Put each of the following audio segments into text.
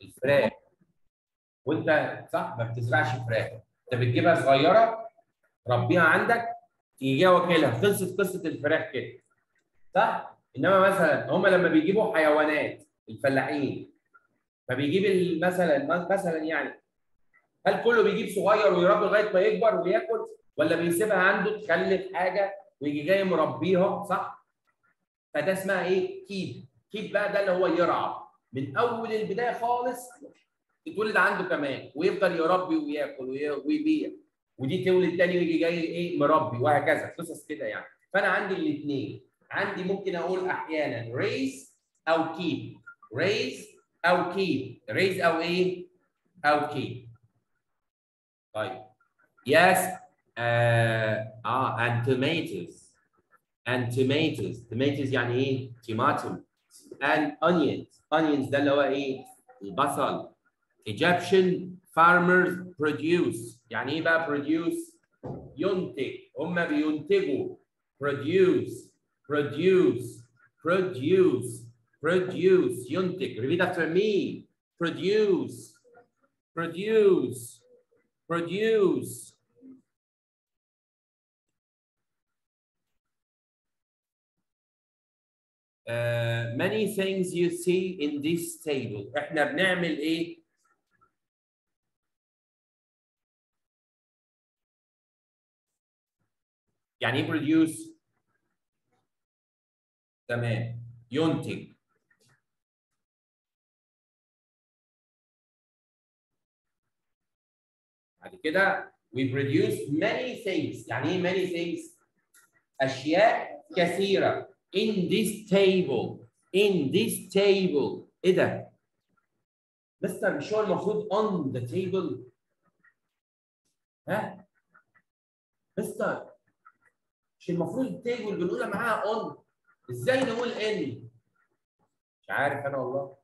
الفراخ. وانت صح ما بتزرعش فراخ، انت بتجيبها صغيره ربيها عندك تيجي واكلها، خلصت قصه الفراخ كده صح؟ انما مثلا هم لما بيجيبوا حيوانات الفلاحين فبيجيب مثلا يعني هل كله بيجيب صغير ويربي لغايه ما يكبر وياكل، ولا بيسيبها عنده تخلف حاجه ويجي جاي مربيها صح؟ فده اسمها ايه؟ كيب. كيب بقى ده اللي هو يرعى من اول البدايه خالص، تتولد عنده كمان ويفضل يربي وياكل ويبيع، ودي تولد تاني ويجي جاي ايه مربي، وهكذا قصص كده يعني. فانا عندي الاثنين، عندي ممكن اقول احيانا ريز او كيب، ريز او كيب، ريز او ايه؟ او كيب. طيب yes and tomatoes tomatoes يعني ايه؟ طماطم. and onions ده اللي هو ايه؟ البصل. Egyptian farmers produce يعني ايه بقى produce؟ ينتج، هم بينتجوا produce ينتج. repeat after me produce many things you see in this table. احنا بنعمل ايه؟ يعني ايه produce؟ تمام، ينتج. بعد كده we produce many things. يعني ايه many things؟ اشياء كثيره in this table. ايه ده؟ مستر مش هو المفروض on the table؟ ها؟ مستر مش المفروض التيبل بنقولها معاها on؟ ازاي نقول ان؟ مش عارف انا والله.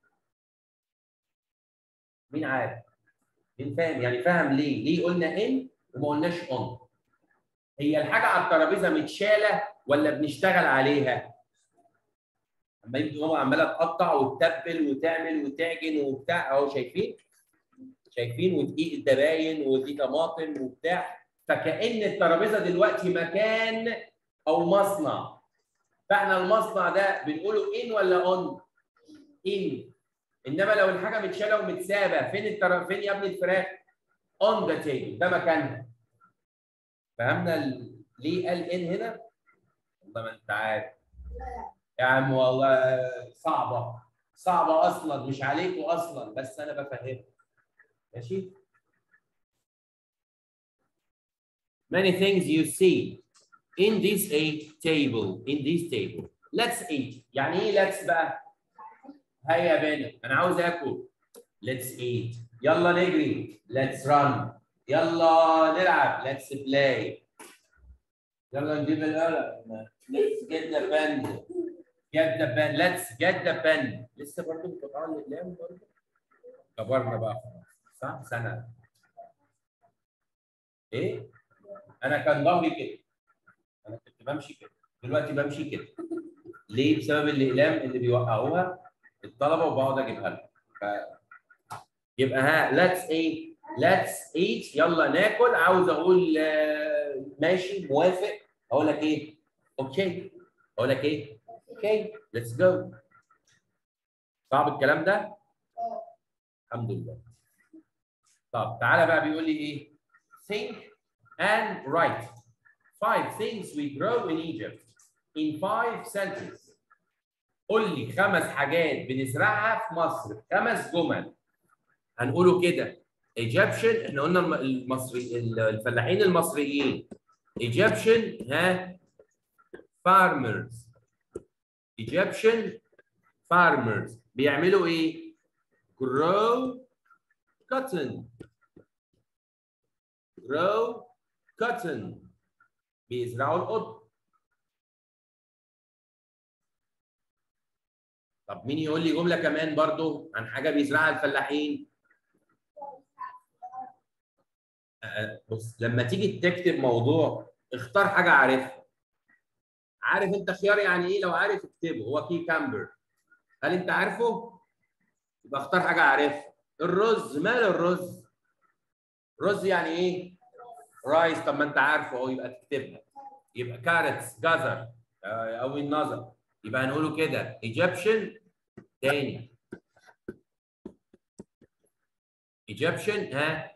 مين عارف؟ مين فاهم؟ يعني فاهم ليه قلنا ان وما قلناش on؟ هي الحاجه على الترابيزه متشاله ولا بنشتغل عليها؟ اما يبقى ماما عماله تقطع وتتبل وتعمل وتعجن وبتاع اهو، شايفين ودقيق الدباين ودي طماطم وبتاع، فكأن الترابيزه دلوقتي مكان او مصنع. فاحنا المصنع ده بنقوله ان ولا اون؟ ان. انما لو الحاجه متشاله ومتسابه فين يا ابني الفراخ؟ اون ذا تيبل، ده مكانها. فهمنا ليه قال ان هنا؟ والله ما انت عارف يا عم، والله صعبه اصلا، مش عليكم اصلا بس انا بفهمك. ماشي. Many things you see in this table. Let's eat. يعني ايه let's بقى؟ هيا بينا، انا عاوز اكل. Let's eat. يلا نجري. Let's run. يلا نلعب. Let's play. يلا نجيب القلم. Let's get the pen. Let's get the pen. لسه برضه بتقطعوا الاقلام برضه؟ كبرنا بقى خلاص صح؟ سنه. ايه؟ انا كان ظهري كده، انا كنت بمشي كده، دلوقتي بمشي كده. ليه؟ بسبب الاقلام اللي بيوقعوها الطلبه وبقعد اجيبها لهم. يبقى ها let's eat يلا ناكل. عاوز اقول ماشي موافق، اقول لك ايه؟ اوكي. اقول لك ايه؟ اوكي let's go. صعب الكلام ده؟ الحمد لله. طب تعالى بقى بيقول لي ايه؟ think and write 5 things we grow in Egypt in 5 sentences. قول لي 5 حاجات بنزرعها في مصر، 5 جمل. هنقوله كده Egyptian، احنا قلنا المصري الفلاحين المصريين Egyptian farmers. Egyptian farmers بيعملوا ايه؟ grow cotton. بيزرعوا القطن. طب مين يقول لي جملة كمان برضو عن حاجة بيزرعها الفلاحين؟ بص لما تيجي تكتب موضوع اختار حاجة عارفها. عارف انت خيار يعني ايه؟ لو عارف اكتبه. هو كيكامبر. هل انت عارفه؟ يبقى اختار حاجه عارفها. الرز، مال الرز؟ رز يعني ايه؟ رايس. طب ما انت عارفه اهو، يبقى تكتبها. يبقى كارتس، جزر او النظر. يبقى هنقوله كده ايجيبشن. تاني ايجيبشن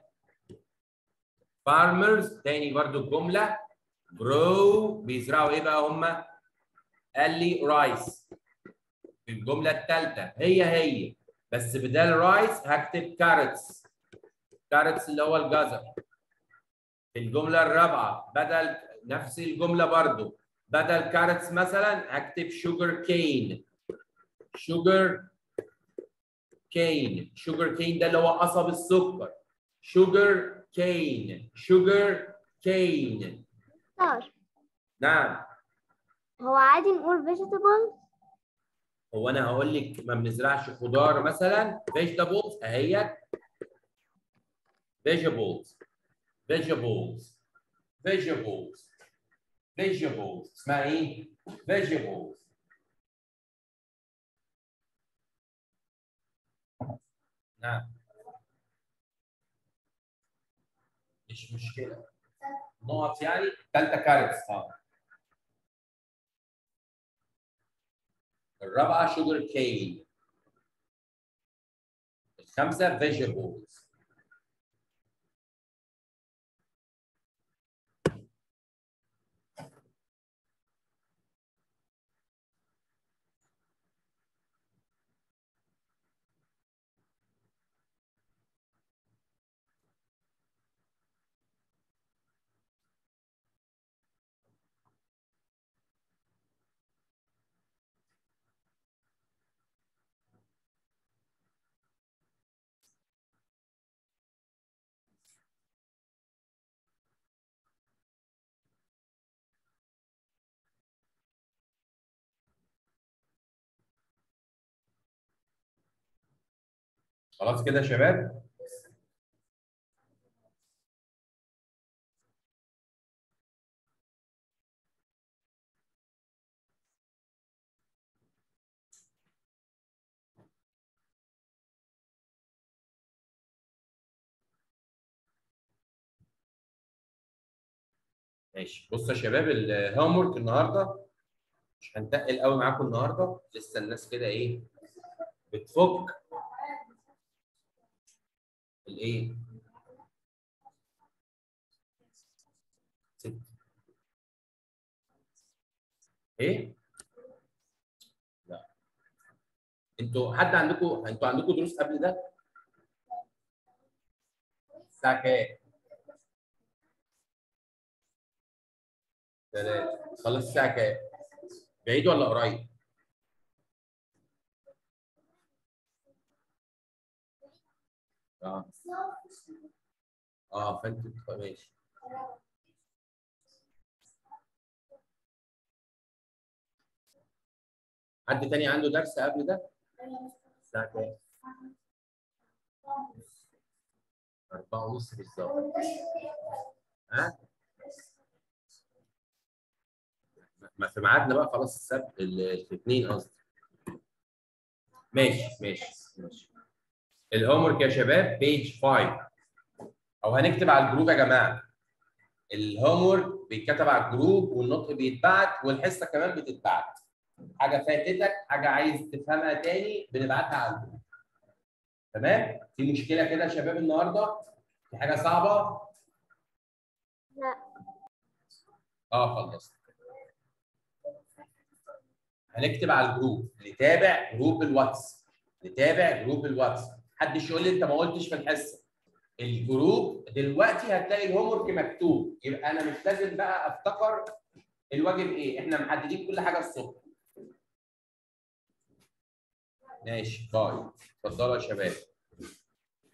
فارمرز. تاني برضو الجمله جرو بيزرعوا ايه بقى هم؟ قال لي رايس. في الجمله الثالثه هي بس بدال رايس هكتب كارتس. كارتس اللي هو الجزر. في الجمله الرابعه بدل نفس الجمله برضو، بدل كارتس مثلا هكتب شوجر كين. شوجر كين. شوجر كين ده اللي هو قصب السكر. شوجر كين. شوجر كين. دكتور، نعم. هو عادي نقول vegetable؟ هو انا هقول لك ما بنزرعش خضار مثلا فيجيتابلز اهيت. فيجيتابلز فيجيتابلز فيجيتابلز فيجيتابلز اسمها ايه؟ فيجيتابلز. نعم مش مشكله. نقط يعني. ثالثه كارتس. الرابعه شوجر كين. الخامسه فيجيتابلز. خلاص كده يا شباب. ماشي. بصوا يا شباب الهوم ورك النهارده مش هنتقل قوي معاكم النهارده. لسه الناس كده ايه بتفك الايه. ست. ايه؟ لا. انتوا عندكم دروس قبل ده؟ الساعه كام؟ 3. خلص الساعه كام؟ بعيد ولا قريب؟ اه فانت ماشي. حد تاني عنده درس قبل ده؟ الساعه كام؟ 4:30 بالظبط. ها؟ ما في ميعادنا بقى خلاص. السبت الاثنين قصدي. ماشي. الهوم ورك يا شباب بيج 5. او هنكتب على الجروب يا جماعه. الهوم ورك بيتكتب على الجروب والنطق بيتبعت والحصه كمان بتتبعت. حاجه فاتتك، حاجه عايز تفهمها تاني، بنبعتها على الجروب. تمام؟ في مشكله كده يا شباب النهارده؟ في حاجه صعبه؟ لا. خلصت. هنكتب على الجروب. نتابع جروب الواتس. نتابع جروب الواتس. محدش يقول لي انت ما قلتش في الحصه. الجروب دلوقتي هتلاقي الهوم ورك مكتوب، يبقى انا مش لازم بقى افتكر الواجب ايه. احنا محددين كل حاجه الصبح. ماشي باي. اتفضلوا يا شباب.